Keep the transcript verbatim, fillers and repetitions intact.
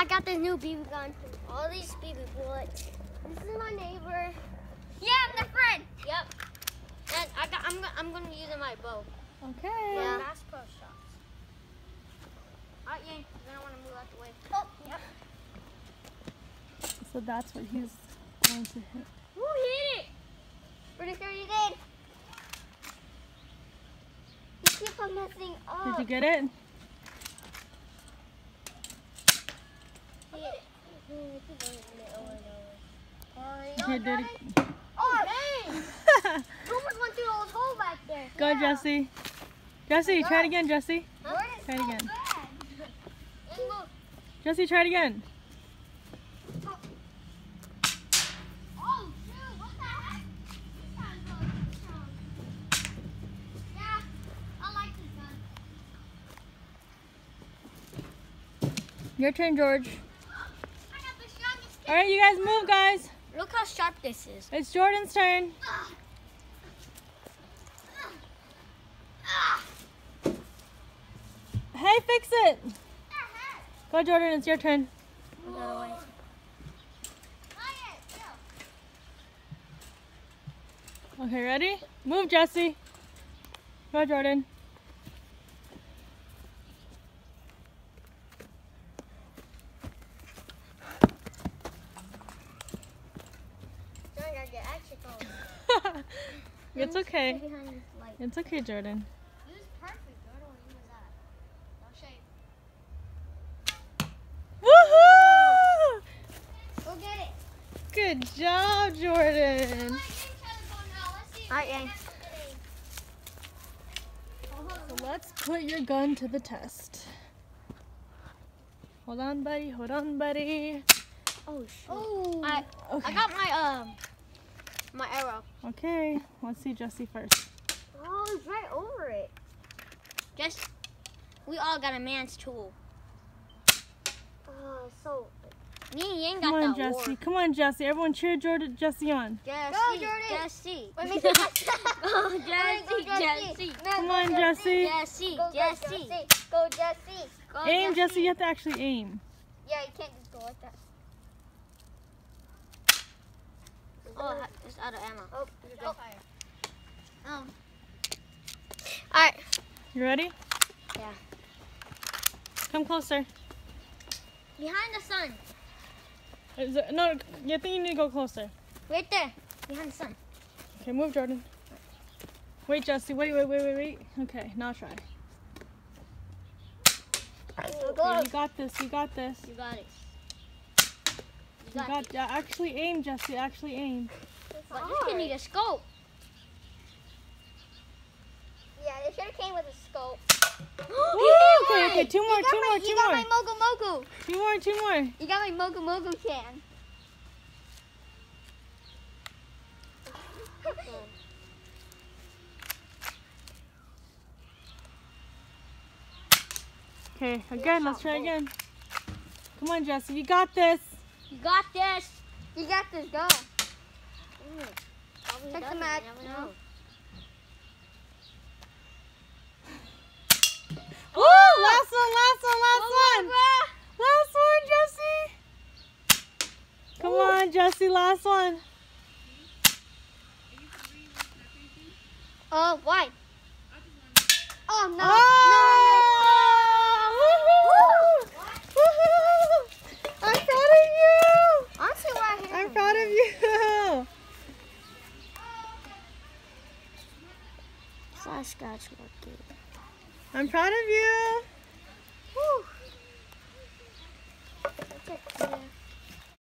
I got this new B B gun. All these B B bullets. This is my neighbor. Yeah, I'm the friend. Yep. And I got. I'm. I'm gonna use my bow. Okay. Yeah. Bass Pro Shops. Alright, yeah. Then I want to move out the way. Oh. Yep. So that's what he's going to hit. Who hit it? Pretty sure you did. You keep on messing up. Did you get it? Here, did it? Oh, dang! You almost went through the old hole back there. Go, Yeah. Jesse. Jesse, try it again, Jesse. Huh? Try it again. And move. Jesse, try it again. Oh, shoot, what the heck? This gun's so strong. Yeah, I like this gun. Your turn, George. I got the strongest stick. All right, you guys move, guys. Look how sharp this is. It's Jordan's turn. Hey, fix it. Go, Jordan. It's your turn. Okay, ready? Move, Jesse. Go, Jordan. It's okay. It's okay, Jordan. It was perfect, Jordan, when you was at. I'll show you. Woohoo! Go get it. Good job, Jordan. Alright, Yang. So let's put your gun to the test. Hold on, buddy. Hold on, buddy. Oh, shoot. Oh. I, Okay. I got my, um, my arrow. Okay. Let's see Jesse first. Oh, it's right over it. Just, we all got a man's tool. Oh, so. Me and Yang got Come on, that Jesse. war. Come on, Jesse. Everyone cheer Jordan, Jesse on. Jesse, Go, Jordan. Jesse. Wait, make Go, it- Jesse, Jesse. Come on, Jesse. Jesse, Go, go, Jesse. Jesse. Go, Jesse. Go, Aim, Jesse. You have to actually aim. Yeah, you can't just go like that. Oh, it's out of ammo. Oh, Oh. fire. Um. Alright. You ready? Yeah. Come closer. Behind the sun. Is it, no, you think you need to go closer. Right there. Behind the sun. Okay, move, Jordan. Wait, Jesse. Wait, wait, wait, wait, wait. Okay, now try. Okay, you got this. You got this. You got it. You got. Yeah, actually aim, Jesse. Actually aim. But this can need a scope. Yeah, they should have came with a scope. Woo! Okay, okay. Two more. You got Two my, more. You Two got more. my Mogu Mogu. Two more. Two more. You got my Mogu Mogu can. Okay, again. Let's try again. Come on, Jesse. You got this. You got this. You got this, go. Probably Check the doesn't, match. you never know. Woo! Last one. Last one. Last one. Bruh. Last one, Jesse. Come on, Jesse. Last one. Oh, why? Oh, no. Oh! Woohoo! Woohoo! I'm proud of you. Honestly, why I hit I'm him. proud of you. Slash scratch monkey. I'm proud of you.